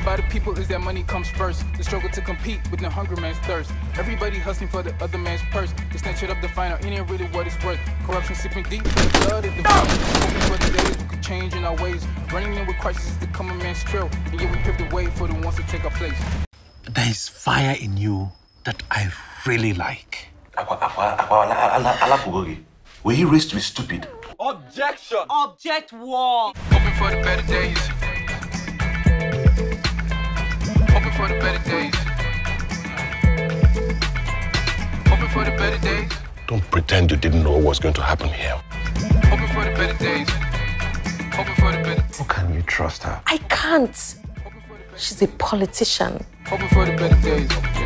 by the people is that money comes first. The struggle to compete with the hungry man's thirst. Everybody hustling for the other man's purse. They snatch it up to find out it ain't really what it's worth. Corruption sipping deep in the blood is the hoping for the days we could change in our ways. Running in with crisis is the common man's trail. And yet we pave the way for the ones to take our place. There is fire in you that I really like. Were you raised to be stupid? Objection! Object war! Hoping for the better days. Hoping for the better days. Hoping for the better days. Don't pretend you didn't know what was going to happen here. Hoping for the better days. Hoping for the better. How can you trust her? I can't. She's a politician. Hoping for the better days.